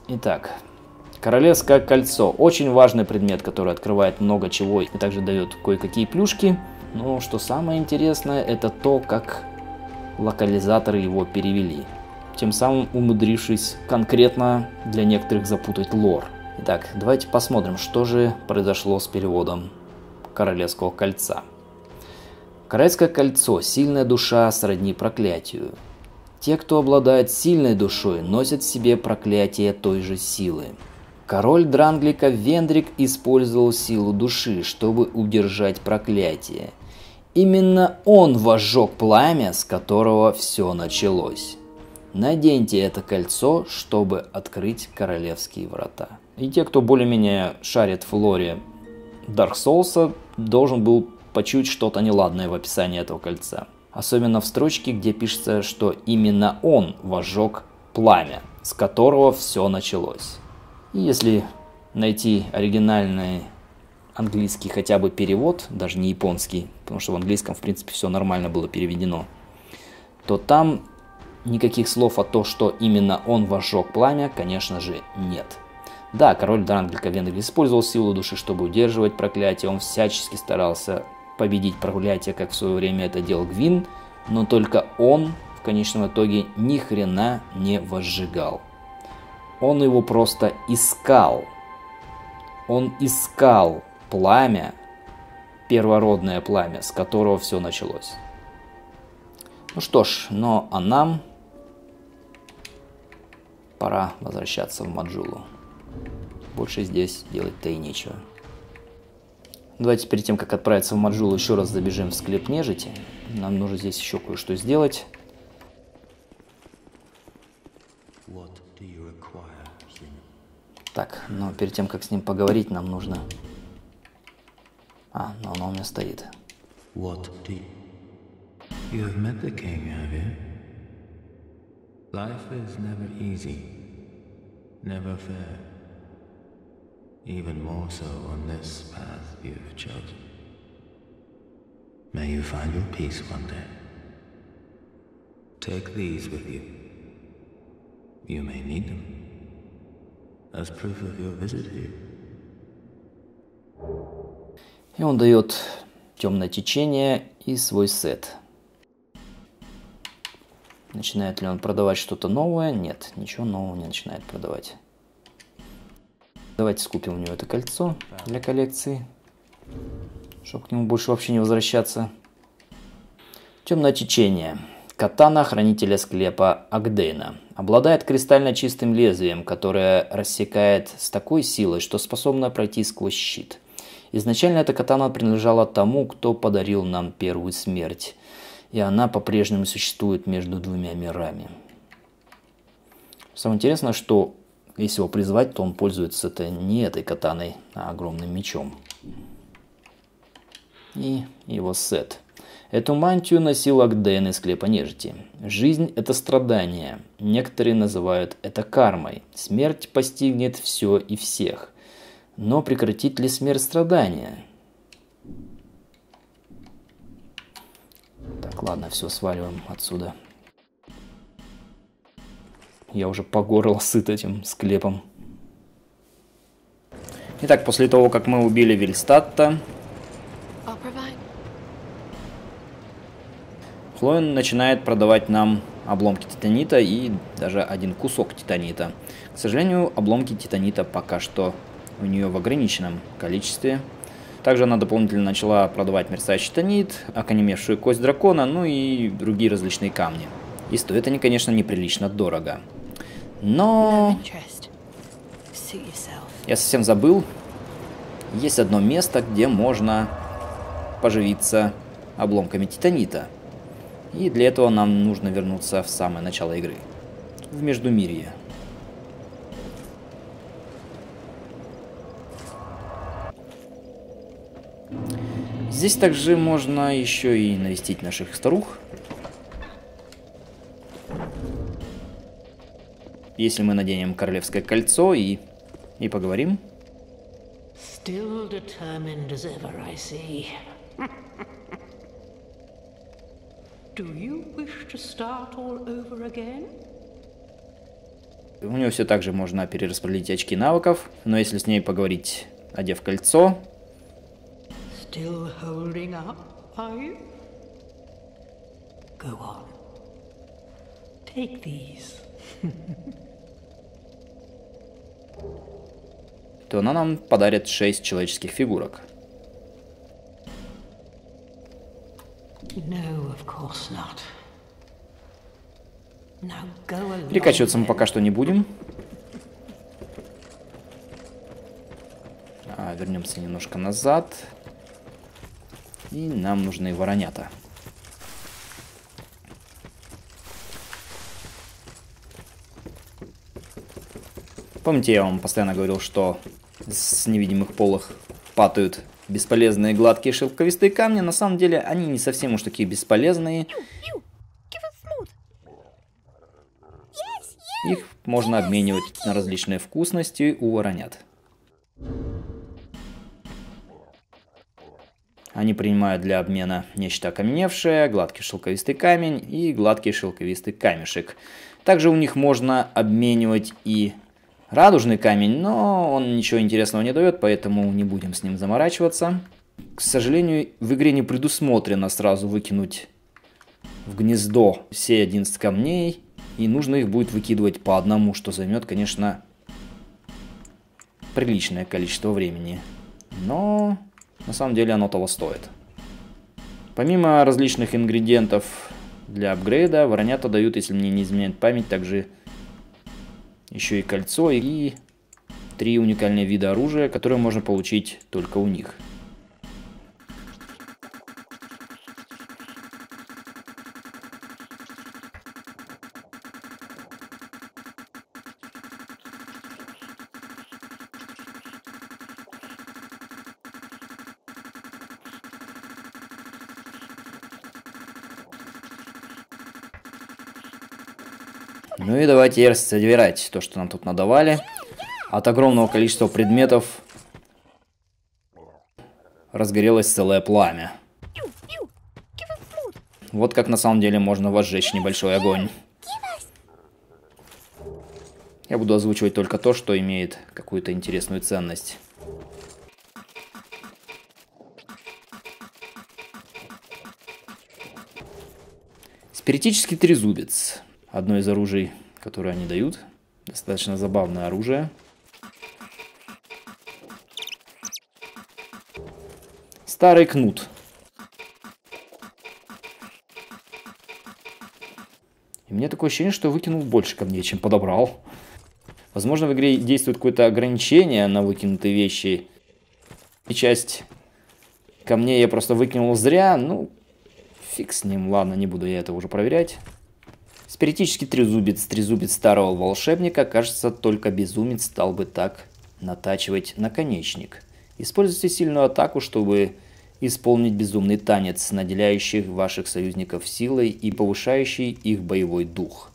Итак, королевское кольцо. Очень важный предмет, который открывает много чего и также дает кое-какие плюшки. Но что самое интересное, это то, как локализаторы его перевели. Тем самым умудрившись конкретно для некоторых запутать лор. Итак, давайте посмотрим, что же произошло с переводом Королевского кольца. Королевское кольцо. Сильная душа сродни проклятию. Те, кто обладает сильной душой, носят в себе проклятие той же силы. Король Дранглика Вендрик использовал силу души, чтобы удержать проклятие. Именно он возжег пламя, с которого все началось. Наденьте это кольцо, чтобы открыть королевские врата. И те, кто более-менее шарит в лоре Dark Souls, должен был почуять что-то неладное в описании этого кольца. Особенно в строчке, где пишется, что именно он возжег пламя, с которого все началось. И если найти оригинальный английский хотя бы перевод, даже не японский, потому что в английском в принципе все нормально было переведено, то там никаких слов о том, что именно он возжег пламя, конечно же, нет. Да, король Дранглика Вендрик использовал силу души, чтобы удерживать проклятие, он всячески старался победить проклятие, как в свое время это делал Гвин, но только он в конечном итоге ни хрена не возжигал. Он его просто искал. Он искал пламя, первородное пламя, с которого все началось. Ну что ж, а нам пора возвращаться в Маджулу. Больше здесь делать-то и нечего. Давайте перед тем, как отправиться в Маджулу, еще раз забежим в склеп нежити. Нам нужно здесь еще кое-что сделать. Так, но перед тем, как с ним поговорить, нам нужно... но он у меня стоит. You have met the king, have you? Life is never easy, never fair. Even more so on this path you've chosen. May you find your peace one day. Take these with you. You may need them as proof of your visit here. И он дает темное течение и свой сет. Начинает ли он продавать что-то новое? Нет, ничего нового не начинает продавать. Давайте скупим у него это кольцо для коллекции, чтобы к нему больше вообще не возвращаться. Темное течение. Катана хранителя склепа Агдейна. Обладает кристально чистым лезвием, которое рассекает с такой силой, что способно пройти сквозь щит. Изначально эта катана принадлежала тому, кто подарил нам первую смерть. И она по-прежнему существует между двумя мирами. Самое интересное, что если его призвать, то он пользуется не этой катаной, а огромным мечом. И его сет. Эту мантию носил Агдейн из склепа нежити. Жизнь – это страдание. Некоторые называют это кармой. Смерть постигнет все и всех. Но прекратит ли смерть страдания? Так, ладно, все, сваливаем отсюда. Я уже по горло сыт этим склепом. Итак, после того, как мы убили Вильстатта, Хлоин начинает продавать нам обломки титанита и даже один кусок титанита. К сожалению, обломки титанита пока что у нее в ограниченном количестве. Также она дополнительно начала продавать мерцающий титанит, окаменевшую кость дракона, ну и другие различные камни. И стоят они, конечно, неприлично дорого. Но я совсем забыл, есть одно место, где можно поживиться обломками титанита. И для этого нам нужно вернуться в самое начало игры, в Междумирье. Здесь также можно еще и навестить наших старух. Если мы наденем королевское кольцо и поговорим. Still determined as ever, I see. Do you wish to start all over again? У нее все так же можно перераспределить очки навыков, но если с ней поговорить, одев кольцо... Still holding up, are you? Go on. Take these. то она нам подарит 6 человеческих фигурок. No, of course not. Now go along. Перекачиваться мы пока что не будем. Вернемся немножко назад. И нам нужны воронята. Помните, я вам постоянно говорил, что с невидимых полых падают бесполезные гладкие шелковистые камни. На самом деле они не совсем уж такие бесполезные. Их можно обменивать на различные вкусности у воронят. Они принимают для обмена нечто окаменевшее, гладкий шелковистый камень и гладкий шелковистый камешек. Также у них можно обменивать и радужный камень, но он ничего интересного не дает, поэтому не будем с ним заморачиваться. К сожалению, в игре не предусмотрено сразу выкинуть в гнездо все 11 камней, и нужно их будет выкидывать по одному, что займет, конечно, приличное количество времени. Но на самом деле оно того стоит. Помимо различных ингредиентов для апгрейда, воронята дают, если мне не изменяет память, также еще и кольцо и 3 уникальные вида оружия, которые можно получить только у них. Ну и давайте собирать то, что нам тут надавали. От огромного количества предметов разгорелось целое пламя. Вот как на самом деле можно возжечь небольшой огонь. Я буду озвучивать только то, что имеет какую-то интересную ценность. Спиритический трезубец. Одно из оружий, которое они дают. Достаточно забавное оружие. Старый кнут. И мне такое ощущение, что выкинул больше камней, чем подобрал. Возможно, в игре действует какое-то ограничение на выкинутые вещи. И часть камней я просто выкинул зря. Ну, фиг с ним. Ладно, не буду я это уже проверять. Спиритический трезубец, трезубец старого волшебника. Кажется, только безумец стал бы так натачивать наконечник. Используйте сильную атаку, чтобы исполнить безумный танец, наделяющий ваших союзников силой и повышающий их боевой дух.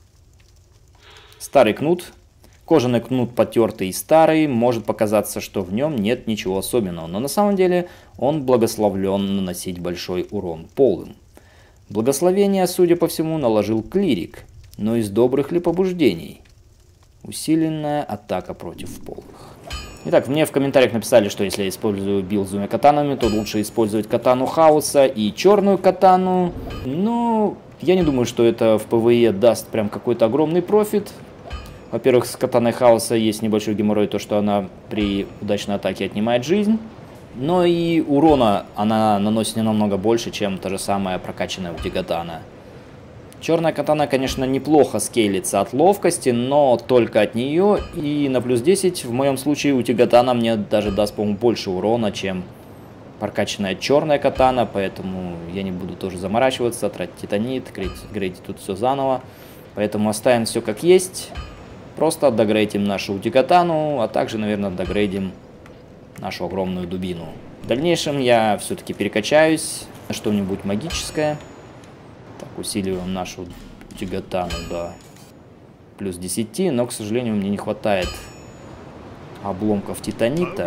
Старый кнут. Кожаный кнут потертый и старый. Может показаться, что в нем нет ничего особенного, но на самом деле он благословлен наносить большой урон полым. Благословение, судя по всему, наложил клирик, но из добрых ли побуждений? Усиленная атака против полых. Итак, мне в комментариях написали, что если я использую билд с двумя катанами, то лучше использовать катану хаоса и черную катану. Но я не думаю, что это в ПВЕ даст прям какой-то огромный профит. Во-первых, с катаной хаоса есть небольшой геморрой, то что она при удачной атаке отнимает жизнь. Но и урона она наносит не намного больше, чем та же самая прокачанная утикатана. Черная катана, конечно, неплохо скейлится от ловкости, но только от нее. И на плюс 10 в моем случае утикатана мне даже даст, по-моему, больше урона, чем прокачанная черная катана. Поэтому я не буду тоже заморачиваться, тратить титанит, грейдить тут все заново. Поэтому оставим все как есть. Просто догрейдим нашу утикатану, а также, наверное, догрейдим нашу огромную дубину. В дальнейшем я все-таки перекачаюсь на что-нибудь магическое. Так, усиливаем нашу утикатану до плюс 10, но, к сожалению, мне не хватает обломков титанита.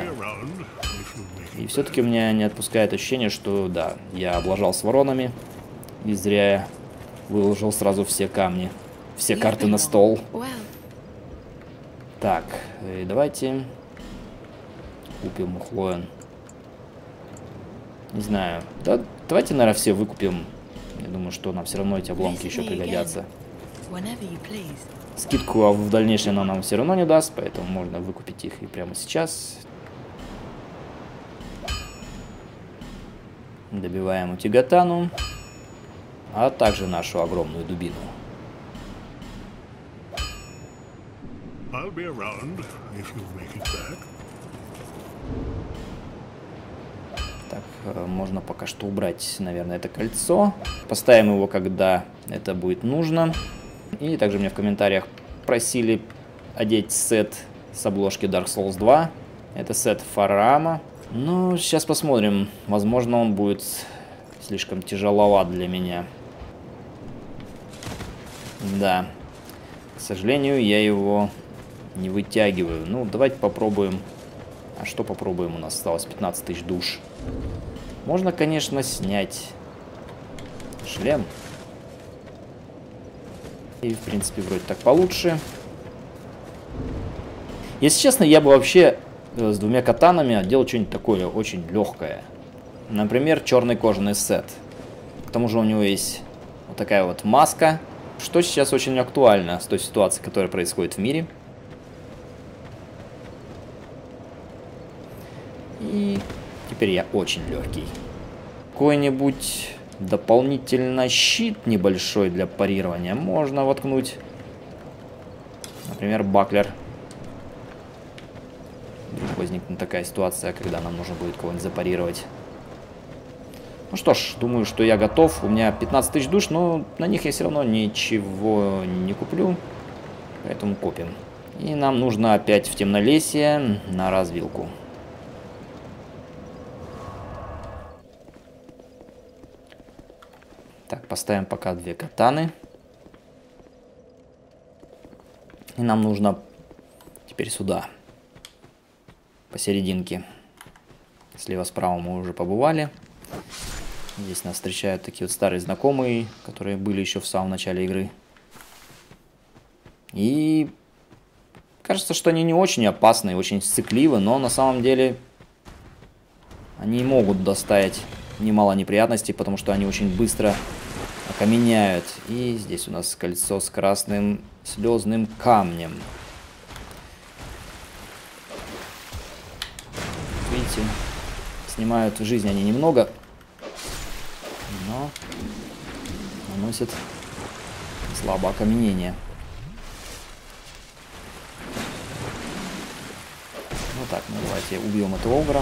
И все-таки у меня не отпускает ощущение, что, да, я облажал с воронами. И зря я выложил сразу все камни, все карты на стол. Так, давайте купим Хлоен. Не знаю. Да, давайте, наверное, все выкупим. Я думаю, что нам все равно эти обломки еще пригодятся. Скидку в дальнейшем она нам все равно не даст, поэтому можно выкупить их и прямо сейчас. Добиваем Утигатану, а также нашу огромную дубину. Так, можно пока что убрать, наверное, это кольцо. Поставим его, когда это будет нужно. И также мне в комментариях просили одеть сет с обложки Dark Souls 2. Это сет Фарама. Ну, сейчас посмотрим. Возможно, он будет слишком тяжеловат для меня. Да. К сожалению, я его не вытягиваю. Ну, давайте попробуем. А что попробуем? У нас осталось 15 тысяч душ. Можно, конечно, снять шлем. И, в принципе, вроде так получше. Если честно, я бы вообще с двумя катанами делал что-нибудь такое очень легкое. Например, черный кожаный сет. К тому же у него есть вот такая вот маска, что сейчас очень актуально с той ситуацией, которая происходит в мире. И теперь я очень легкий. Какой-нибудь дополнительно щит небольшой для парирования можно воткнуть. Например, баклер. Вдруг возникнет такая ситуация, когда нам нужно будет кого-нибудь запарировать. Ну что ж, думаю, что я готов. У меня 15 тысяч душ, но на них я все равно ничего не куплю. Поэтому купим. И нам нужно опять в темнолесье на развилку. Так, поставим пока две катаны. И нам нужно теперь сюда. Посерединке. Слева-справа мы уже побывали. Здесь нас встречают такие вот старые знакомые, которые были еще в самом начале игры. И кажется, что они не очень опасны, очень сцикливы, но на самом деле они могут доставить немало неприятностей, потому что они очень быстро окаменяют. И здесь у нас кольцо с красным слезным камнем. Видите, снимают жизнь они немного, но наносят слабое окаменение. Ну так, ну давайте убьем этого огра.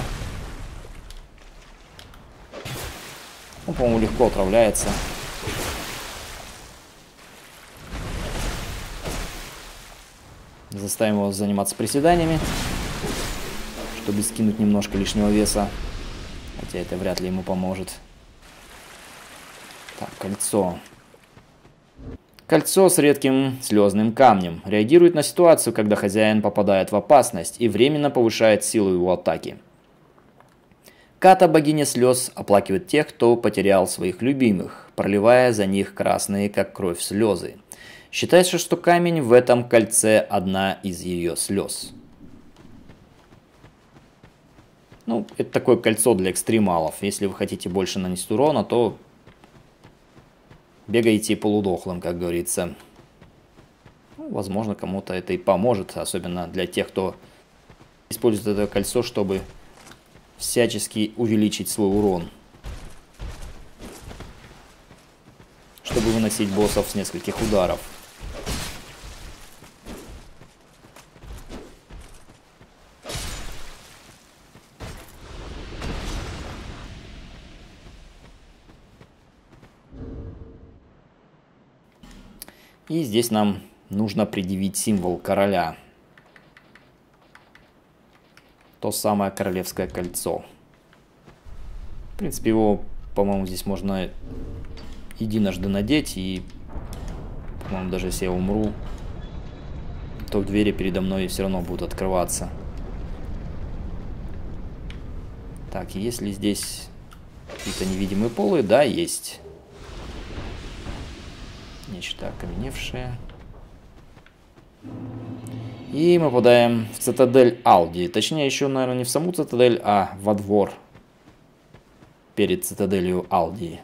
Он, по-моему, легко отравляется. Заставим его заниматься приседаниями, чтобы скинуть немножко лишнего веса. Хотя это вряд ли ему поможет. Так, кольцо. Кольцо с редким слезным камнем. Реагирует на ситуацию, когда хозяин попадает в опасность и временно повышает силу его атаки. Ката, богиня слез, оплакивает тех, кто потерял своих любимых, проливая за них красные, как кровь, слезы. Считается, что камень в этом кольце одна из ее слез. Ну, это такое кольцо для экстремалов. Если вы хотите больше нанести урона, то бегайте полудохлым, как говорится. Ну, возможно, кому-то это и поможет, особенно для тех, кто использует это кольцо, чтобы всячески увеличить свой урон. Чтобы выносить боссов с нескольких ударов. И здесь нам нужно предъявить символ короля. То самое королевское кольцо. В принципе, его, по-моему, здесь можно единожды надеть. И, по-моему, даже если я умру, то двери передо мной все равно будут открываться. Так, есть ли здесь какие-то невидимые полы? Да, есть. Нечто окаменевшее. И мы попадаем в цитадель Алди. Точнее, еще, наверное, не в саму цитадель, а во двор перед цитаделью Алди.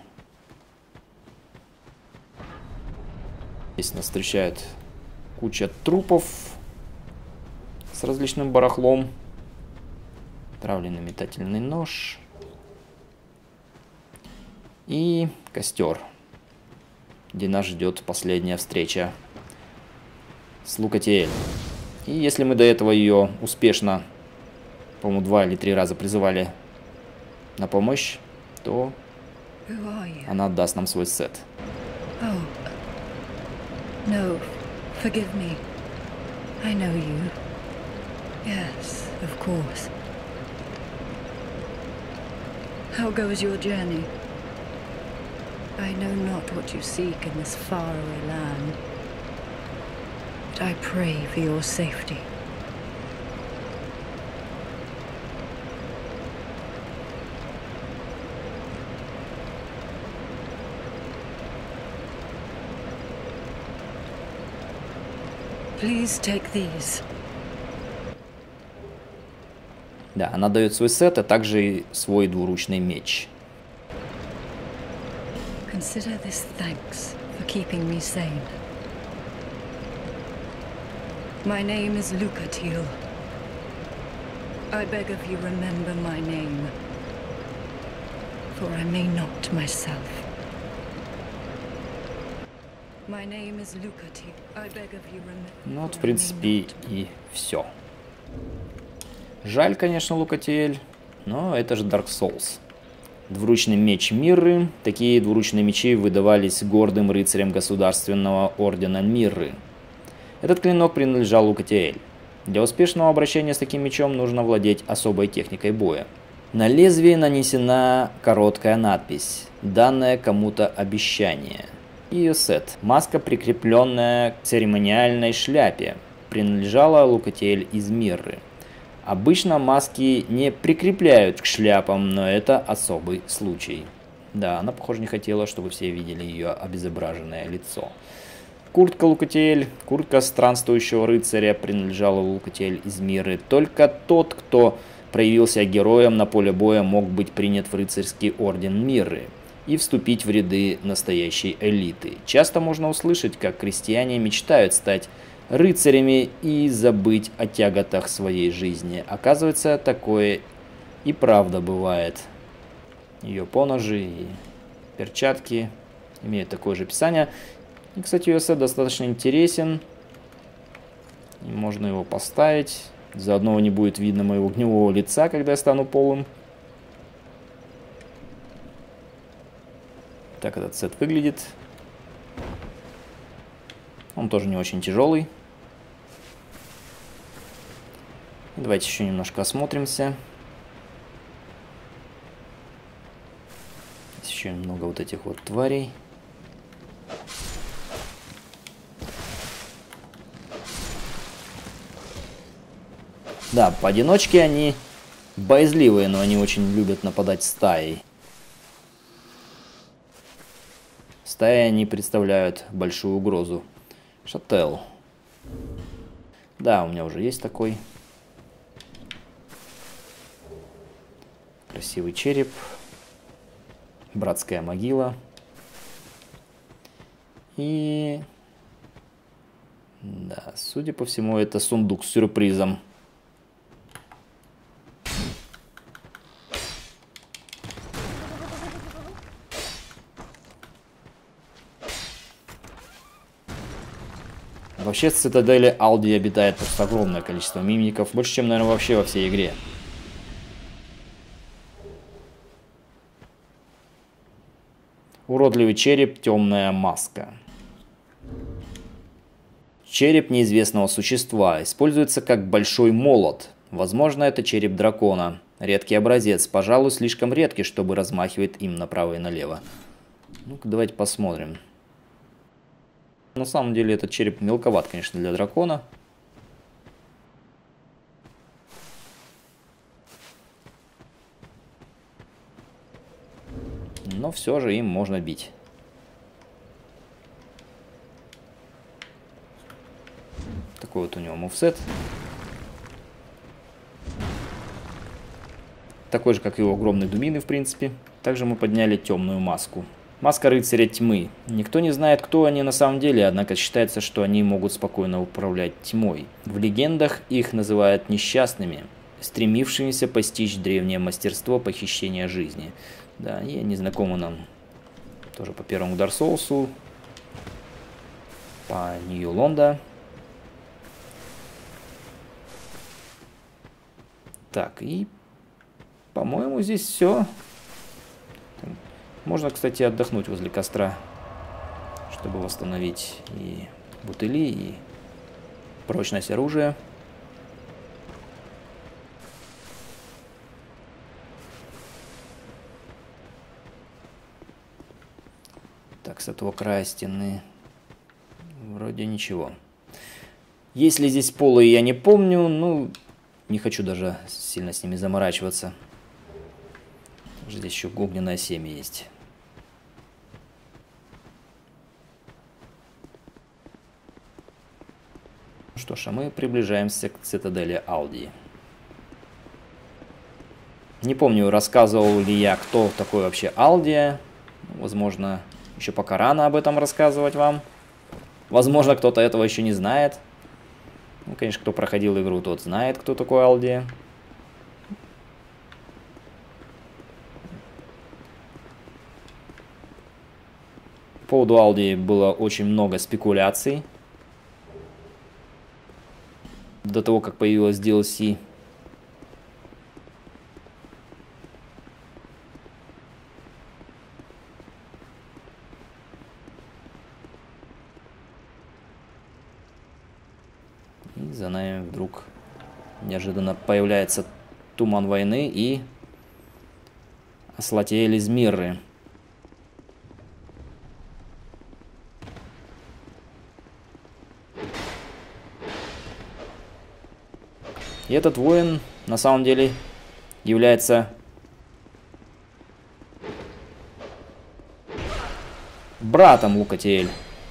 Здесь нас встречает куча трупов с различным барахлом. Травленный метательный нож. И костер, где нас ждет последняя встреча с Лукатиэль. И если мы до этого ее успешно, по-моему, 2 или 3 раза призывали на помощь, то она отдаст нам свой сет. Oh, no, forgive me. I know you. Yes, of course. How goes your journey? I know not what you seek in this faraway land, but I pray for your safety. Please take these. Да, она дает свой сет, а также и свой двуручный меч. Consider this thanks for keeping me sane. My name is Lucatiel. I beg of you remember my name, for I may not myself. My name is Lucatiel. I beg of you remember. Ну вот, в принципе, и все. Жаль, конечно, Лукатиэль, но это же Dark Souls. Двуручный меч Мирры. Такие двуручные мечи выдавались гордым рыцарям государственного ордена Мирры. Этот клинок принадлежал Лукатиэль. Для успешного обращения с таким мечом нужно владеть особой техникой боя. На лезвии нанесена короткая надпись, данное кому-то обещание. Ее сет. Маска, прикрепленная к церемониальной шляпе, принадлежала Лукатиэль из Мирры. Обычно маски не прикрепляют к шляпам, но это особый случай. Да, она, похоже, не хотела, чтобы все видели ее обезображенное лицо. Куртка Лукатиэль, куртка странствующего рыцаря, принадлежала Лукатиэль из Мирры. Только тот, кто проявился героем на поле боя, мог быть принят в рыцарский орден Мирры и вступить в ряды настоящей элиты. Часто можно услышать, как крестьяне мечтают стать рыцарями и забыть о тяготах своей жизни. Оказывается, такое и правда бывает. Ее поножи и перчатки имеют такое же описание. И, кстати, ее сет достаточно интересен. И можно его поставить. Заодно не будет видно моего гнилого лица, когда я стану полым. Так этот сет выглядит. Он тоже не очень тяжелый. Давайте еще немножко осмотримся. Здесь еще много вот этих вот тварей. Да, поодиночке они боязливые, но они очень любят нападать стаей. Стаи они представляют большую угрозу. Шаттел. Да, у меня уже есть такой. Красивый череп. Братская могила. И... да, судя по всему, это сундук с сюрпризом. Вообще в цитадели Алди обитает просто огромное количество мимиков. Больше, чем, наверное, вообще во всей игре. Уродливый череп, темная маска. Череп неизвестного существа. Используется как большой молот. Возможно, это череп дракона. Редкий образец. Пожалуй, слишком редкий, чтобы размахивать им направо и налево. Ну-ка, давайте посмотрим. На самом деле этот череп мелковат, конечно, для дракона. Но все же им можно бить. Такой вот у него мувсет. Такой же, как и у огромной Думины, в принципе. Также мы подняли темную маску. Маска рыцаря тьмы. Никто не знает, кто они на самом деле, однако считается, что они могут спокойно управлять тьмой. В легендах их называют несчастными, стремившимися постичь древнее мастерство похищения жизни. Да, и они знакомы нам тоже по первому Dark Souls'у, по Нью Лонда. Так, и, по-моему, здесь все. Можно, кстати, отдохнуть возле костра, чтобы восстановить и бутыли, и прочность оружия. Так, с этого края стены вроде ничего. Если здесь полы, я не помню, ну, не хочу даже сильно с ними заморачиваться. Здесь еще огненное семя есть. Что ж, а мы приближаемся к цитадели Алдии. Не помню, рассказывал ли я, кто такой вообще Алдия. Возможно, еще пока рано об этом рассказывать вам. Возможно, кто-то этого еще не знает. Ну, конечно, кто проходил игру, тот знает, кто такой Алдия. По поводу Алдии было очень много спекуляций. До того, как появилась DLC. И за нами вдруг неожиданно появляется туман войны и Аслатиэль из Мирры. И этот воин на самом деле является братом Лукатиэль.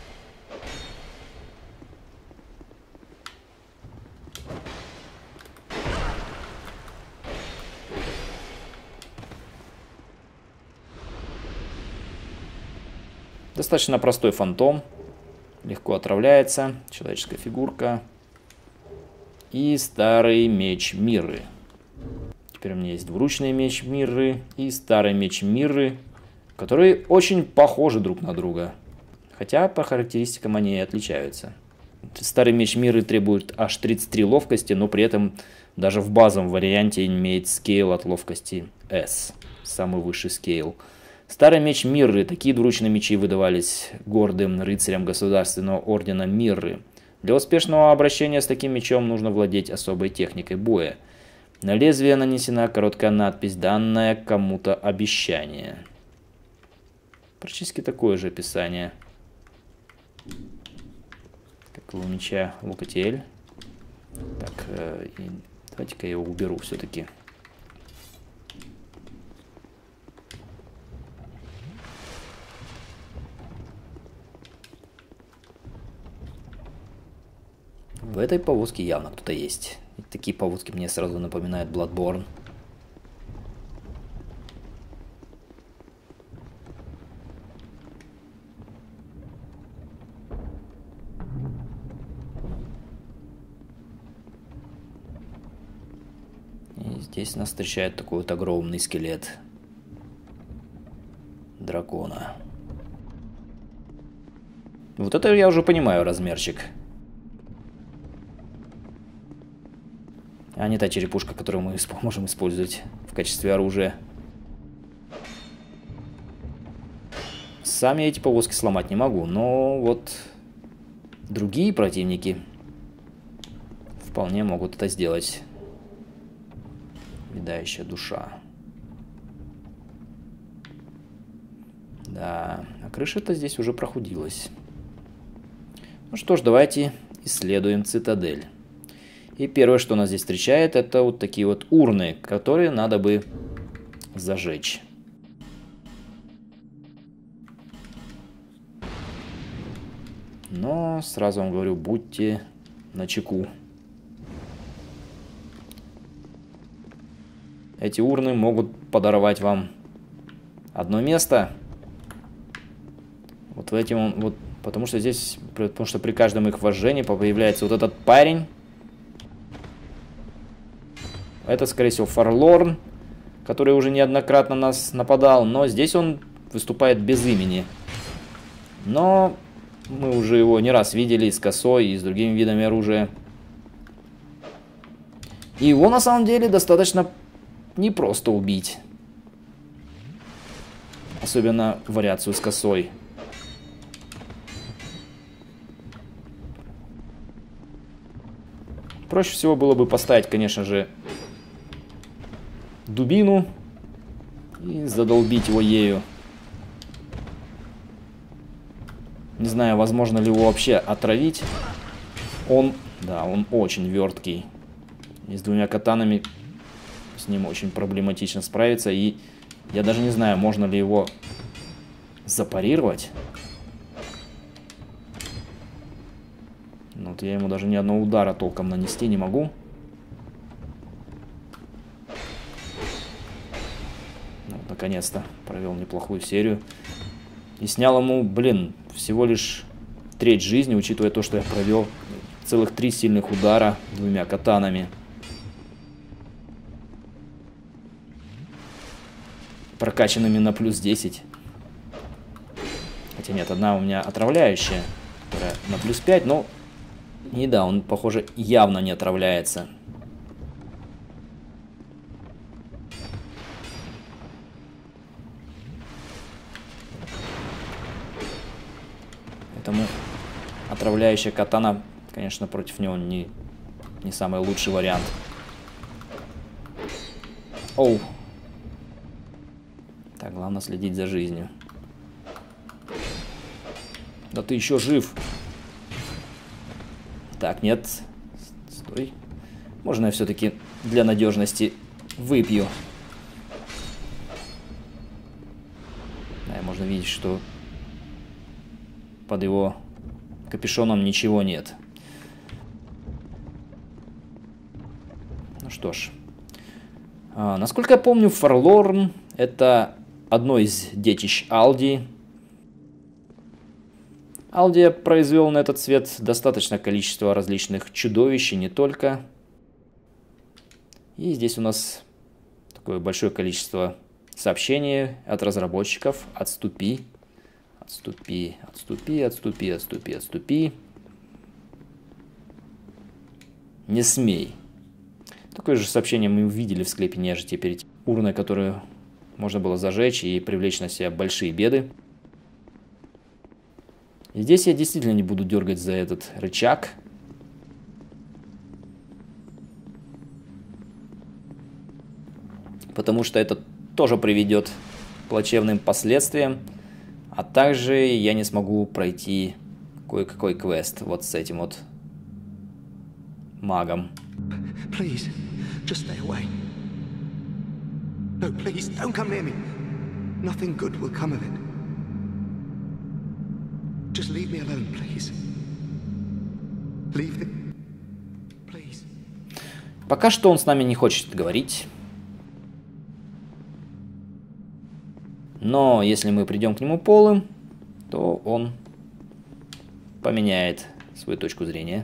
Достаточно простой фантом, легко отравляется, человеческая фигурка. И старый меч Мирры. Теперь у меня есть двуручный меч Мирры и старый меч Мирры, которые очень похожи друг на друга. Хотя по характеристикам они и отличаются. Старый меч Мирры требует аж 33 ловкости, но при этом даже в базовом варианте имеет скейл от ловкости S. Самый высший скейл. Старый меч Мирры. Такие двуручные мечи выдавались гордым рыцарям государственного ордена Мирры. Для успешного обращения с таким мечом нужно владеть особой техникой боя. На лезвие нанесена короткая надпись, данная кому-то обещание. Практически такое же описание, как у меча Лукатиэль. Так, давайте-ка я его уберу все-таки. В этой повозке явно кто-то есть. И такие повозки мне сразу напоминают Bloodborne. И здесь нас встречает такой вот огромный скелет дракона. Вот это я уже понимаю размерчик. А не та черепушка, которую мы можем использовать в качестве оружия. Сами эти повозки сломать не могу, но вот другие противники вполне могут это сделать. Видающая душа. Да, а крыша-то здесь уже прохудилась. Ну что ж, давайте исследуем цитадель. И первое, что нас здесь встречает, это вот такие вот урны, которые надо бы зажечь. Но сразу вам говорю, будьте на чеку. Эти урны могут подаровать вам одно место. Вот в этим вот, потому что здесь, потому что при каждом их вожжении появляется вот этот парень. Это, скорее всего, Фарлорн, который уже неоднократно нас нападал, но здесь он выступает без имени. Но мы уже его не раз видели и с косой, и с другими видами оружия. И его на самом деле достаточно непросто убить. Особенно вариацию с косой. Проще всего было бы поставить, конечно же, дубину и задолбить его ею. Не знаю, возможно ли его вообще отравить. Он очень верткий. И с двумя катанами с ним очень проблематично справиться. И я даже не знаю, можно ли его запарировать. Ну, вот я ему даже ни одного удара толком нанести не могу. Ну, наконец-то провел неплохую серию. И снял ему, блин, всего лишь треть жизни, учитывая то, что я провел целых 3 сильных удара двумя катанами. Прокачанными на плюс 10. Хотя нет, одна у меня отравляющая, которая на плюс 5, но... И да, он, похоже, явно не отравляется. Поэтому отравляющая катана, конечно, против него не самый лучший вариант. Оу. Так, главное следить за жизнью. Да ты еще жив. Так, нет. Стой. Можно я все-таки для надежности выпью. Да, можно видеть, что под его капюшоном ничего нет. Ну что ж. Насколько я помню, Фарлорн — это одно из детищ Алди. Алдия произвел на этот свет достаточное количество различных чудовищ, и не только. И здесь у нас такое большое количество сообщений от разработчиков. Отступи, отступи, отступи, отступи, отступи, отступи. Не смей. Такое же сообщение мы увидели в склепе нежити перед урной, которую можно было зажечь и привлечь на себя большие беды. И здесь я действительно не буду дергать за этот рычаг. Потому что это тоже приведет к плачевным последствиям. А также я не смогу пройти кое-какой квест вот с этим вот магом. Please, just stay away. No, please, don't come near me. Nothing good will come of it. Just leave me alone, please. Leave me, please. Пока что он с нами не хочет говорить. Но если мы придем к нему полым, то он поменяет свою точку зрения.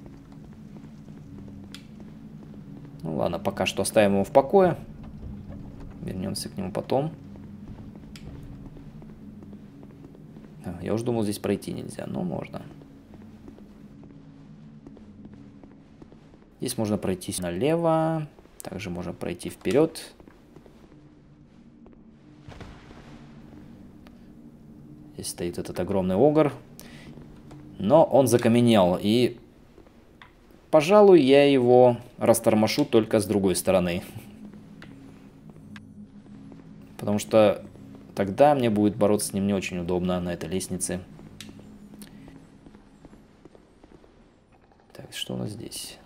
Ну ладно, пока что оставим его в покое. Вернемся к нему потом. Я уже думал, здесь пройти нельзя, но можно. Здесь можно пройти налево. Также можно пройти вперед. Здесь стоит этот огромный огр. Но он закаменел. И, пожалуй, я его растормошу только с другой стороны. Потому что тогда мне будет бороться с ним не очень удобно на этой лестнице. Так, что у нас здесь?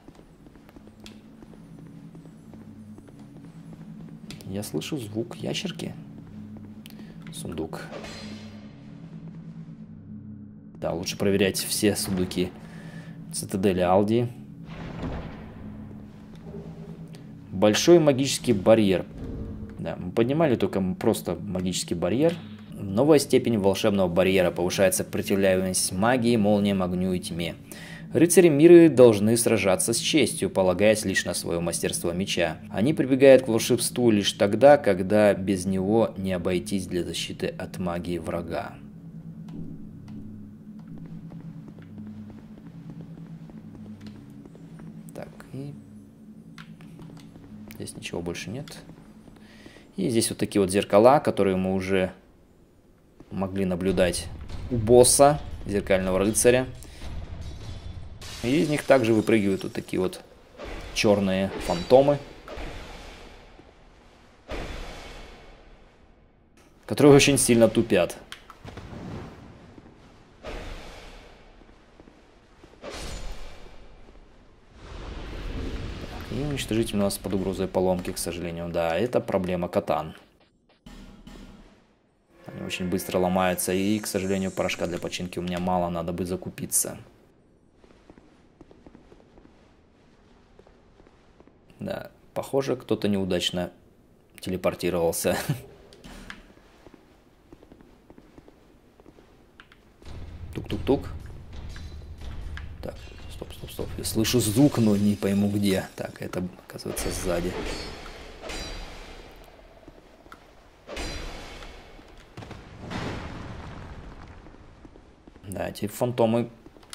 Я слышу звук ящерки. Сундук. Да, лучше проверять все сундуки Цитадели Алдии. Большой магический барьер. Да, мы поднимали только просто магический барьер. Новая степень волшебного барьера. Повышает сопротивляемость магии, молниям, огню и тьме. Рыцари Миры должны сражаться с честью, полагаясь лишь на свое мастерство меча. Они прибегают к волшебству лишь тогда, когда без него не обойтись для защиты от магии врага. Так, и здесь ничего больше нет. И здесь вот такие вот зеркала, которые мы уже могли наблюдать у босса, зеркального рыцаря. И из них также выпрыгивают вот такие вот черные фантомы, которые очень сильно тупят. И уничтожитель у нас под угрозой поломки, к сожалению. Да, это проблема катан. Они очень быстро ломаются, и, к сожалению, порошка для починки у меня мало, надо бы закупиться. Да, похоже, кто-то неудачно телепортировался. Тук-тук-тук. Так, стоп. Я слышу звук, но не пойму где. Так, это, оказывается, сзади. Да, эти фантомы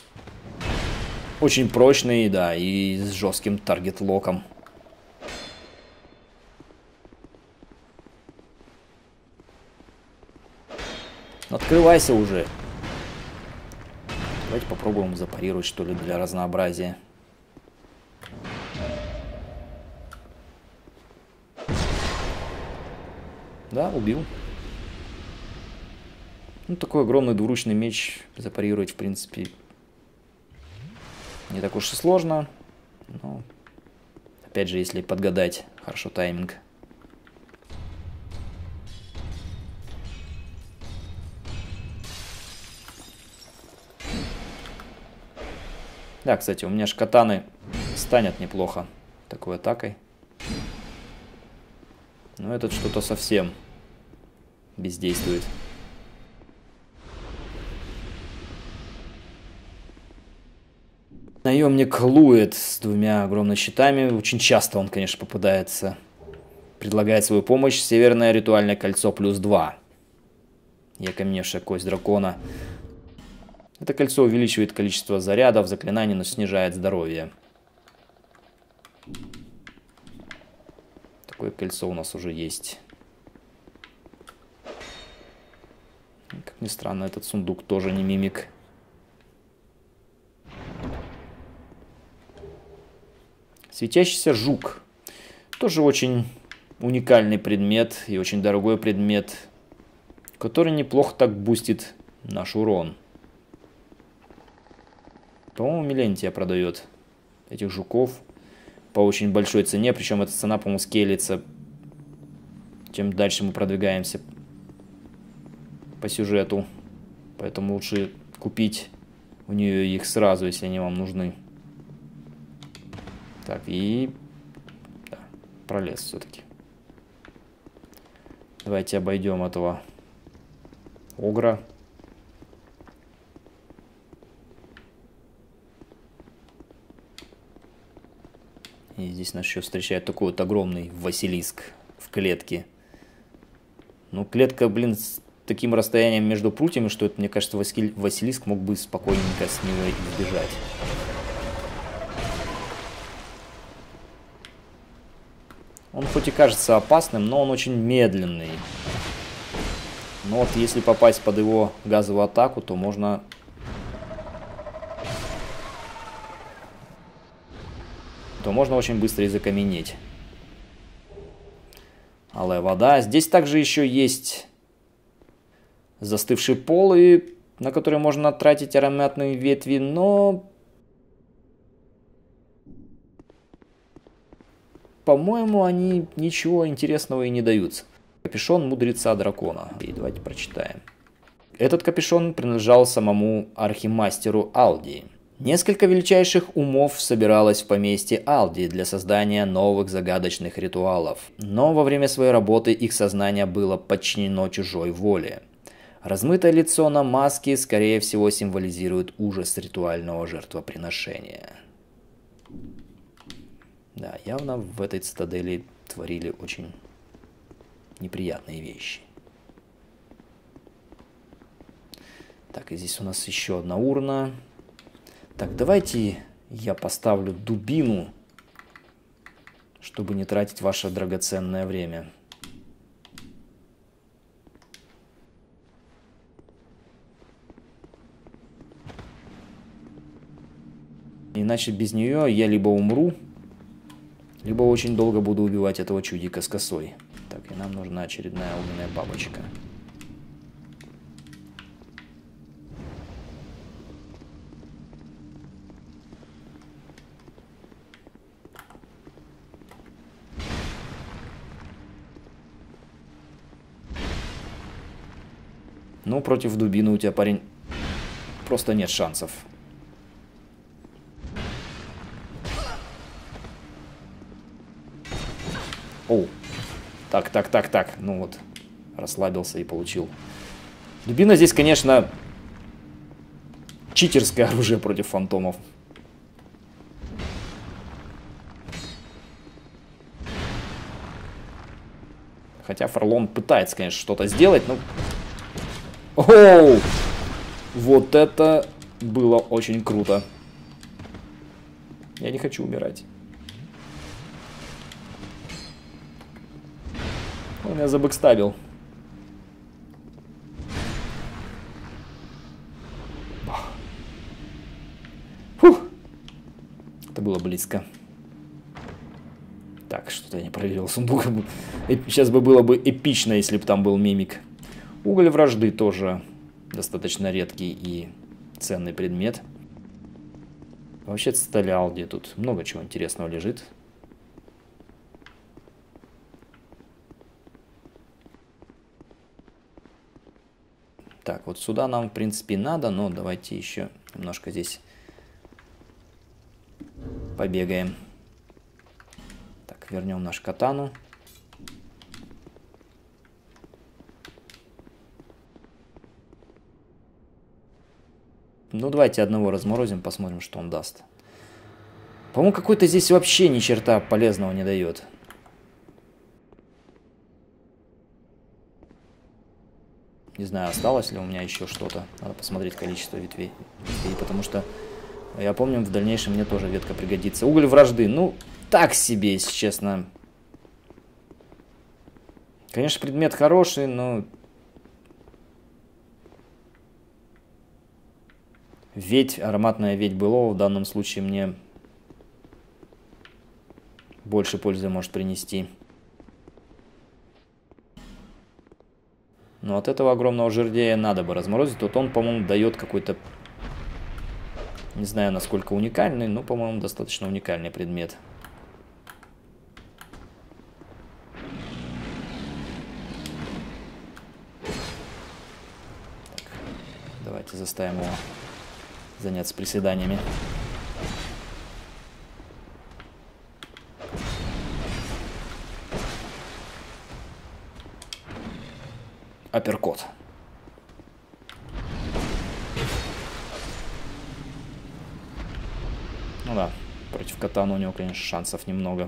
очень прочные, да, и с жестким таргет-локом. Открывайся уже. Давайте попробуем запарировать, что ли, для разнообразия. Да, убил. Ну, такой огромный двуручный меч запарировать, в принципе, не так уж и сложно. Но, опять же, если подгадать хорошо тайминг. Да, кстати, у меня ж катаны станет неплохо такой атакой. Но этот что-то совсем бездействует. Наемник Луэт с двумя огромными щитами. Очень часто он, конечно, попадается. Предлагает свою помощь. Северное ритуальное кольцо +2. И окаменевшая кость дракона. Это кольцо увеличивает количество зарядов, заклинаний, но снижает здоровье. Такое кольцо у нас уже есть. Как ни странно, этот сундук тоже не мимик. Светящийся жук. Тоже очень уникальный предмет и очень дорогой предмет, который неплохо так бустит наш урон. По-моему, Милентия продает этих жуков по очень большой цене. Причем эта цена, по-моему, скейлится, чем дальше мы продвигаемся по сюжету. Поэтому лучше купить у нее их сразу, если они вам нужны. Так, и... Да, пролез все-таки. Давайте обойдем этого огра. И здесь нас еще встречает такой вот огромный Василиск в клетке. Ну, клетка, блин, с таким расстоянием между прутьями, что это, мне кажется, Василиск мог бы спокойненько с него избежать. Он хоть и кажется опасным, но он очень медленный. Но вот если попасть под его газовую атаку, то можно... очень быстро и закаменеть. Алая вода. Здесь также еще есть застывшие полы, на которые можно тратить ароматные ветви, но... По-моему, они ничего интересного и не дают. Капюшон мудреца дракона. И давайте прочитаем. Этот капюшон принадлежал самому архимастеру Алдии. Несколько величайших умов собиралось в поместье Алди для создания новых загадочных ритуалов, но во время своей работы их сознание было подчинено чужой воле. Размытое лицо на маске, скорее всего, символизирует ужас ритуального жертвоприношения. Да, явно в этой цитадели творили очень неприятные вещи. Так, и здесь у нас еще одна урна. Так, давайте я поставлю дубину, чтобы не тратить ваше драгоценное время. Иначе без нее я либо умру, либо очень долго буду убивать этого чудика с косой. Так, и нам нужна очередная огненная бабочка. Ну, против дубины у тебя, парень, просто нет шансов. Оу. Так. Ну вот, расслабился и получил. Дубина здесь, конечно, читерское оружие против фантомов. Хотя Фарлон пытается, конечно, что-то сделать, но... Оу! Вот это было очень круто. Я не хочу умирать. Он меня забэкстабил. Фух. Это было близко. Так, что-то я не проверил сундук. Сейчас бы было бы эпично, если бы там был мимик. Уголь вражды тоже достаточно редкий и ценный предмет. Вообще цитадель Алди, тут много чего интересного лежит. Так, вот сюда нам, в принципе, надо, но давайте еще немножко здесь побегаем. Так, вернем нашу катану. Ну, давайте одного разморозим, посмотрим, что он даст. По-моему, какой-то здесь вообще ни черта полезного не дает. Не знаю, осталось ли у меня еще что-то. Надо посмотреть количество ветвей, потому что, я помню, в дальнейшем мне тоже ветка пригодится. Уголь вражды. Ну, так себе, если честно. Конечно, предмет хороший, но... Ведь, ароматная ведь былого в данном случае мне больше пользы может принести. Но от этого огромного жердея надо бы разморозить. Вот он, по-моему, дает какой-то... Не знаю, насколько уникальный, но, по-моему, достаточно уникальный предмет. Так, давайте заставим его заняться приседаниями. Апперкот. Ну да, против катана у него, конечно, шансов немного.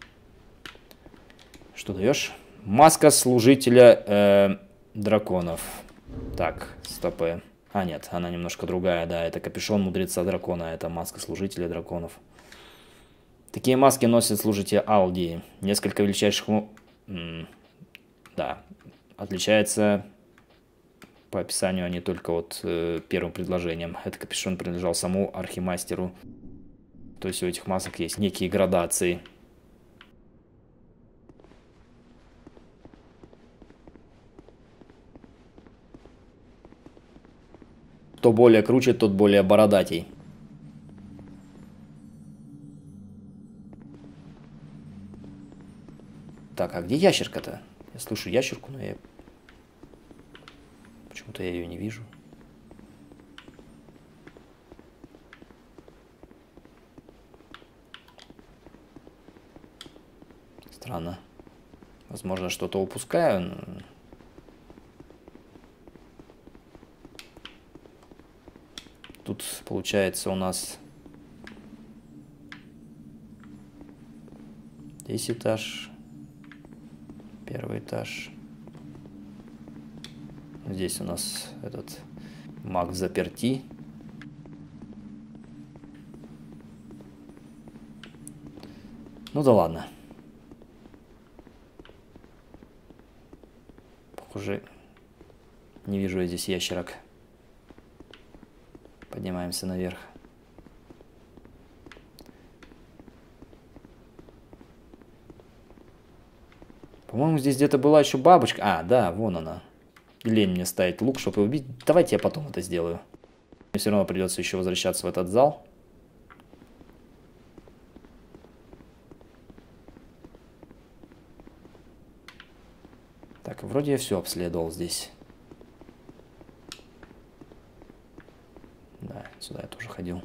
Что даешь? Маска служителя драконов. Так, стопы. А, нет, она немножко другая, да. Это капюшон мудреца дракона, это маска служителя драконов. Такие маски носят служители Алди. Несколько величайших... Да, отличается по описанию они только вот первым предложением. Этот капюшон принадлежал самому архимастеру. То есть у этих масок есть некие градации. Кто более круче, тот более бородатей. Так, а где ящерка-то? Я слышу ящерку, но я... Почему-то я ее не вижу. Странно. Возможно, что-то упускаю. Тут получается у нас здесь этаж, первый этаж. Здесь у нас этот маг заперти. Ну да ладно. Похоже, не вижу я здесь ящерок. Поднимаемся наверх. По-моему, здесь где-то была еще бабочка. А, да, вон она. Лень мне ставить лук, чтобы убить. Давайте я потом это сделаю. Мне все равно придется еще возвращаться в этот зал. Так, вроде я все обследовал здесь. Да, сюда я тоже ходил.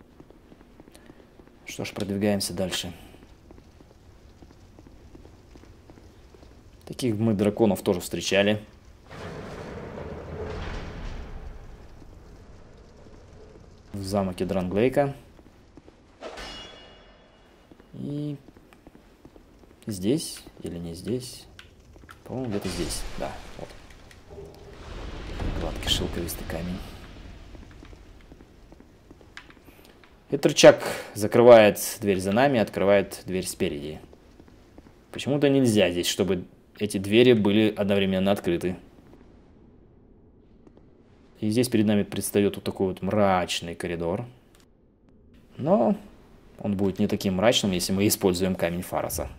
Что ж, продвигаемся дальше. Таких мы драконов тоже встречали. В замке Дранглейка. И здесь или не здесь? По-моему, где-то здесь. Да, вот. Гладкий шелковистый камень. Этот рычаг закрывает дверь за нами, открывает дверь спереди. Почему-то нельзя здесь, чтобы эти двери были одновременно открыты. И здесь перед нами предстает вот такой вот мрачный коридор. Но он будет не таким мрачным, если мы используем камень Фароса.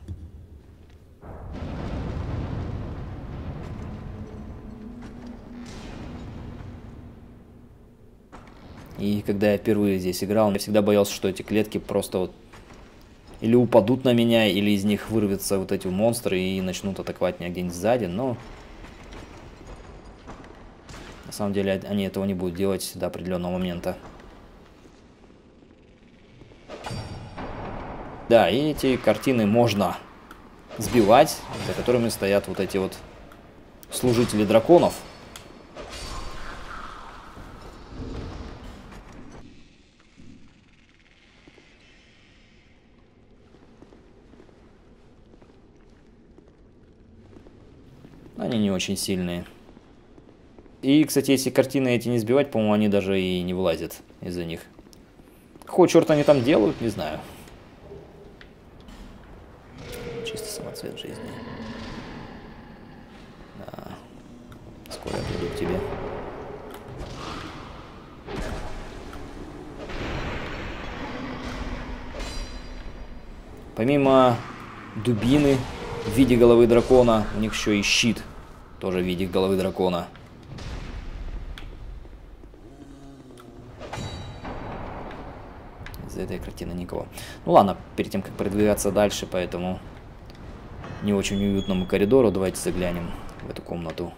И когда я впервые здесь играл, я всегда боялся, что эти клетки просто вот или упадут на меня, или из них вырвутся вот эти монстры и начнут атаковать меня где-нибудь сзади, но на самом деле они этого не будут делать до определенного момента. Да, и эти картины можно сбивать, за которыми стоят вот эти вот служители драконов. Они не очень сильные. И, кстати, если картины эти не сбивать, по-моему, они даже и не вылазят из-за них. Какого черта они там делают, не знаю. Чисто самоцвет жизни. Да. Скоро я приду к тебе. Помимо дубины в виде головы дракона, у них еще и щит. Тоже в виде головы дракона. Из-за этой картины никого. Ну ладно, перед тем, как продвигаться дальше по этому не очень уютному коридору, давайте заглянем в эту комнату.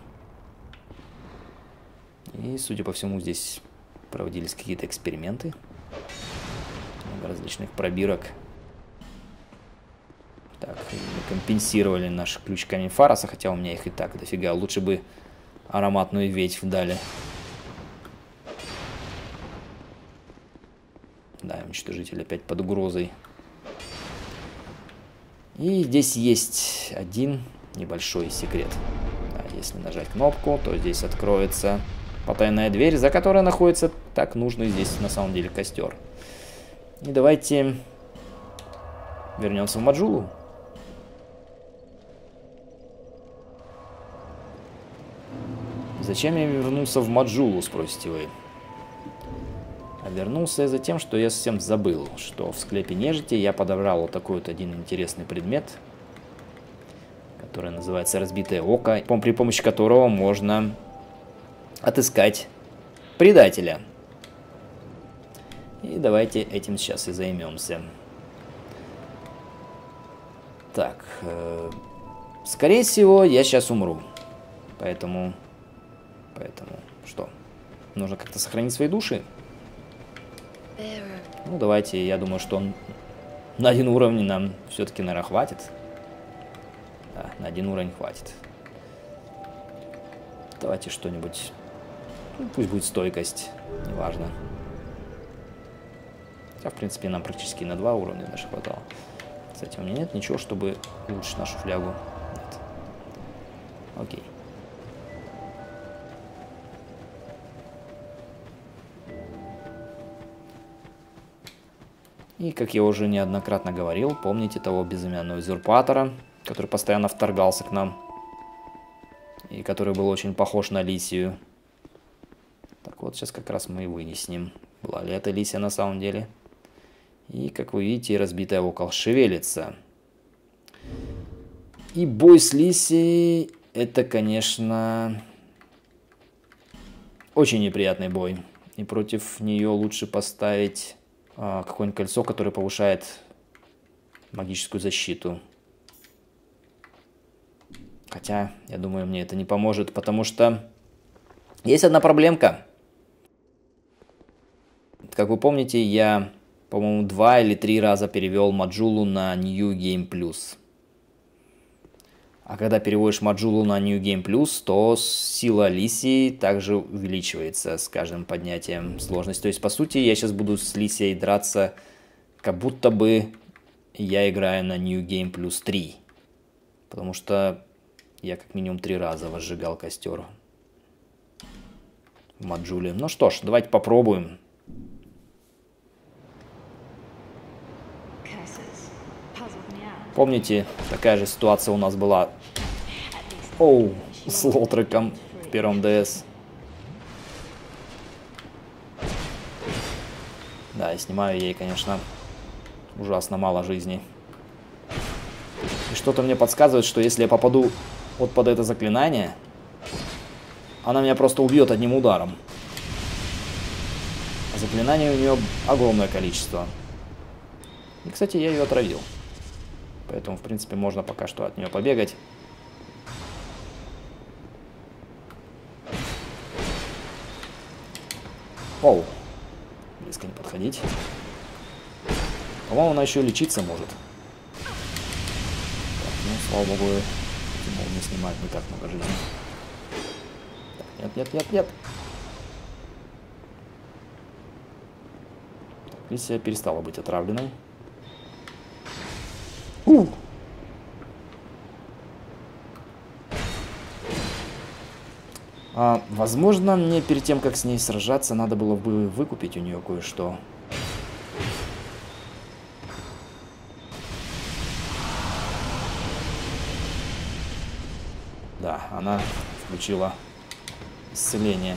И, судя по всему, здесь проводились какие-то эксперименты. Много различных пробирок. Так, мы компенсировали наш ключ камень Фароса, хотя у меня их и так дофига. Лучше бы ароматную ветвь дали. Да, уничтожитель опять под угрозой. И здесь есть один небольшой секрет. Да, если нажать кнопку, то здесь откроется потайная дверь, за которой находится так нужный здесь на самом деле костер. И давайте вернемся в Маджулу. Зачем я вернулся в Маджулу, спросите вы? А вернулся я за тем, что я совсем забыл, что в склепе нежити я подобрал вот такой вот один интересный предмет, который называется разбитое око, при помощи которого можно отыскать предателя. И давайте этим сейчас и займемся. Так, скорее всего, я сейчас умру, поэтому что? Нужно как-то сохранить свои души. Ну, давайте, я думаю, что на один уровень нам все-таки, наверное, хватит. Да, на 1 уровень хватит. Давайте что-нибудь... Ну, пусть будет стойкость. Неважно. Хотя, в принципе, нам практически на 2 уровня даже хватало. Кстати, у меня нет ничего, чтобы улучшить нашу флягу. Нет. Окей. И, как я уже неоднократно говорил, помните того безымянного узурпатора, который постоянно вторгался к нам. И который был очень похож на Лисию. Так вот, сейчас как раз мы и вынеснем. Была ли это Лисия на самом деле? И, как вы видите, разбитая около шевелится. И бой с Лисией, это, конечно, очень неприятный бой. И против нее лучше поставить какое-нибудь кольцо, которое повышает магическую защиту. Хотя, я думаю, мне это не поможет, потому что есть одна проблемка. Как вы помните, я, по-моему, 2 или 3 раза перевел Маджулу на New Game Plus. А когда переводишь Маджулу на New Game Plus, то сила Лисии также увеличивается с каждым поднятием сложности. То есть, по сути, я сейчас буду с Лисией драться, как будто бы я играю на New Game Plus 3. Потому что я как минимум 3 раза возжигал костер в Маджуле. Ну что ж, давайте попробуем. Помните, такая же ситуация у нас была с Лотреком в первом ДС. Да, и снимаю ей, конечно, ужасно мало жизни. И что-то мне подсказывает, что если я попаду вот под это заклинание, она меня просто убьет одним ударом. А заклинаний у нее огромное количество. И, кстати, я ее отравил. Поэтому, в принципе, можно пока что от нее побегать. Оу. Близко не подходить. По-моему, она еще лечиться может. Так, ну, слава богу, не снимать не так много жизни. Так, нет. Лисия перестала быть отравленной. Возможно, мне перед тем, как с ней сражаться, надо было бы выкупить у нее кое-что. Да, она включила исцеление.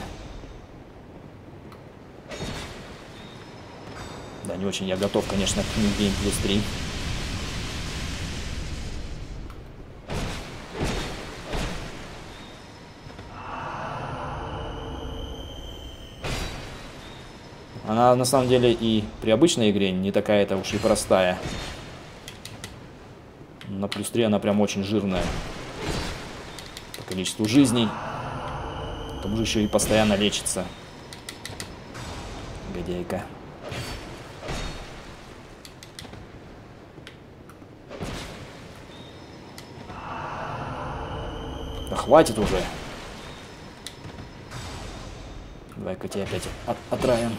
Да, не очень я готов, конечно, к New Game Plus 3. Она на самом деле и при обычной игре не такая-то уж и простая. На плюс 3 она прям очень жирная. По количеству жизней. К тому же еще и постоянно лечится. Годяйка. Да хватит уже. Давай-ка тебя опять отравим.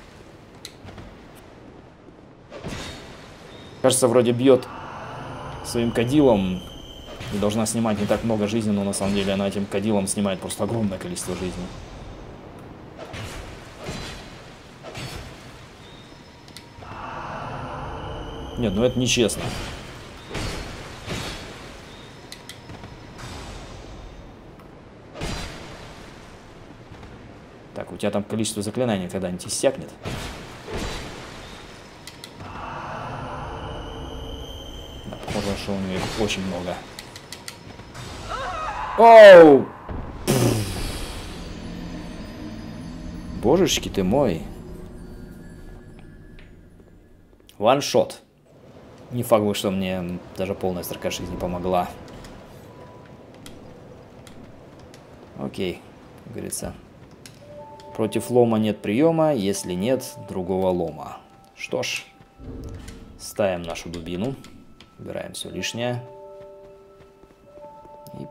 Кажется, вроде бьет своим кадилом и должна снимать не так много жизни, но на самом деле она этим кадилом снимает просто огромное количество жизни. Нет, ну это нечестно. Так, у тебя там количество заклинаний когда-нибудь иссякнет? Похоже, что у нее их очень много. Оу! Божечки ты мой. Ваншот. Не факт, что мне даже полная строка жизни помогла. Окей, как говорится. Против лома нет приема, если нет другого лома. Что ж, ставим нашу дубину. Убираем все лишнее.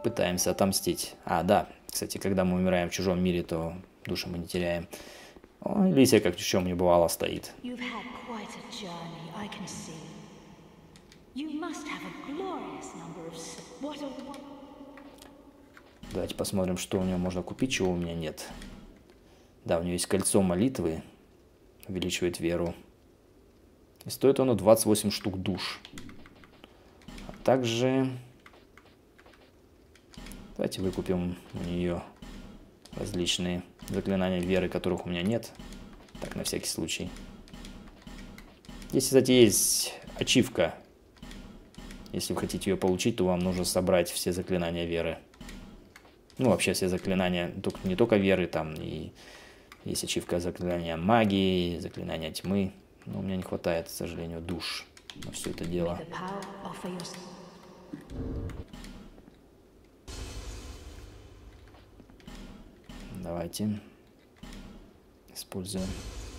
Пытаемся отомстить. А, да, кстати, когда мы умираем в чужом мире, то души мы не теряем. О, Лисия, как ни в чем не бывало, стоит. You've had quite a journey, I can see. You must have a glorious number of... What a... Давайте посмотрим, что у нее можно купить, чего у меня нет. Да, у нее есть кольцо молитвы. Увеличивает веру. И стоит оно 28 штук душ. А также... Давайте выкупим у нее различные заклинания веры, которых у меня нет. Так, на всякий случай. Здесь, кстати, есть ачивка. Если вы хотите ее получить, то вам нужно собрать все заклинания веры. Ну, вообще все заклинания, не только веры, там и есть ачивка заклинания магии, заклинания тьмы. Но у меня не хватает, к сожалению, душ на все это дело. Давайте используем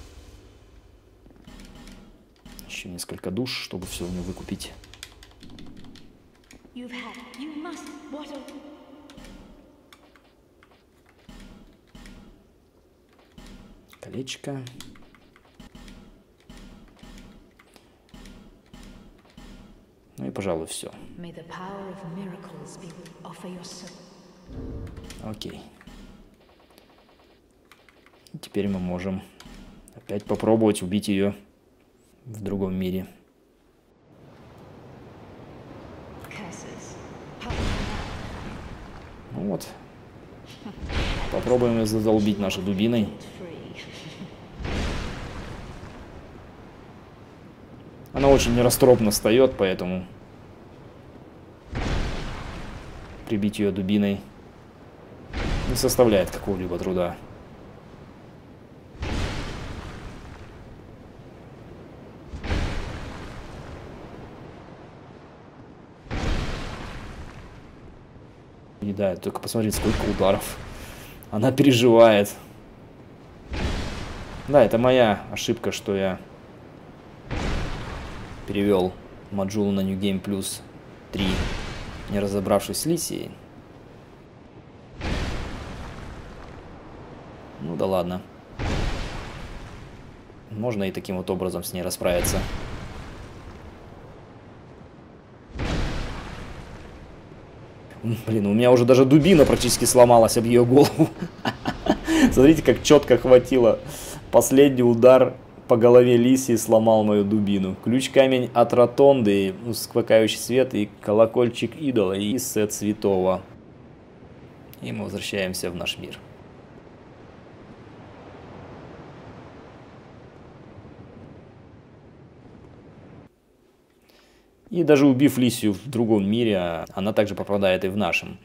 еще несколько душ, чтобы все у него выкупить. Колечко. Ну и, пожалуй, все. Окей. И теперь мы можем опять попробовать убить ее в другом мире. Ну вот. Попробуем ее задолбить нашей дубиной. Она очень нерасторопно встает, поэтому прибить ее дубиной не составляет какого-либо труда. И да, только посмотрите, сколько ударов. Она переживает. Да, это моя ошибка, что я перевел Majula на New Game Plus 3, не разобравшись с Лисией. Ну да ладно. Можно и таким вот образом с ней расправиться. Блин, у меня уже даже дубина практически сломалась об ее голову. Смотрите, как четко хватило. Последний удар по голове Лисии сломал мою дубину. Ключ-камень от ротонды, успокаивающий свет и колокольчик идола и сет святого. И мы возвращаемся в наш мир. И даже убив Лисию в другом мире, она также попадает и в нашем.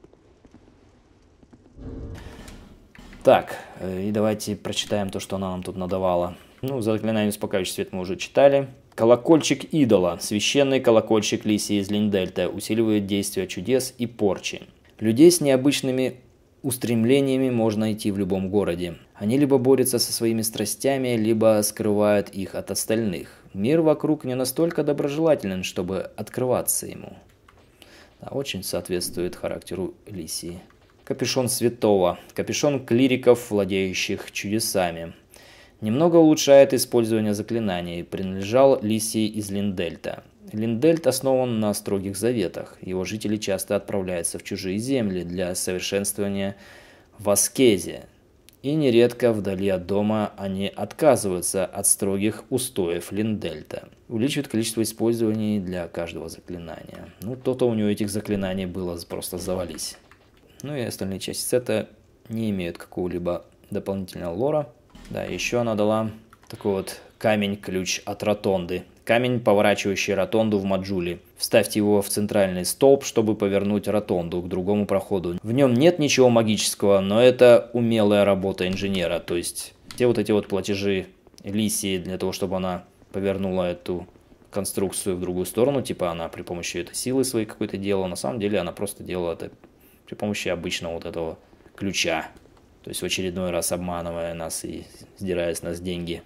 Так, и давайте прочитаем то, что она нам тут надавала. Ну, заклинание успокаивающий свет мы уже читали. Колокольчик идола. Священный колокольчик Лисии из Линдельта. Усиливает действие чудес и порчи. Людей с необычными устремлениями можно найти в любом городе. Они либо борются со своими страстями, либо скрывают их от остальных. Мир вокруг не настолько доброжелателен, чтобы открываться ему. Да, очень соответствует характеру Лисии. Капюшон святого. Капюшон клириков, владеющих чудесами. Немного улучшает использование заклинаний. Принадлежал Лисии из Линдельта. Линдельт основан на строгих заветах. Его жители часто отправляются в чужие земли для совершенствования в аскезе. И нередко вдали от дома они отказываются от строгих устоев Линдельта. Увеличивает количество использований для каждого заклинания. Ну, то-то у него этих заклинаний было просто завались. Ну и остальные части сета не имеют какого-либо дополнительного лора. Да, еще она дала такой вот камень-ключ от ротонды. Камень, поворачивающий ротонду в Маджуле. Вставьте его в центральный столб, чтобы повернуть ротонду к другому проходу. В нем нет ничего магического, но это умелая работа инженера. То есть все вот эти вот платежи Лисии для того, чтобы она повернула эту конструкцию в другую сторону, типа она при помощи этой силы своей какой-то делала. На самом деле она просто делала это при помощи обычного вот этого ключа. То есть в очередной раз обманывая нас и сдирая с нас деньги.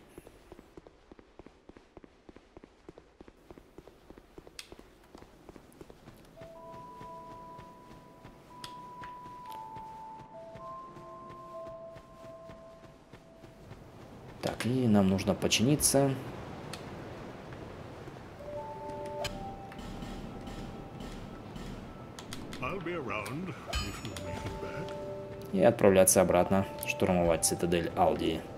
Так, и нам нужно починиться. И отправляться обратно, штурмовать цитадель Алдии.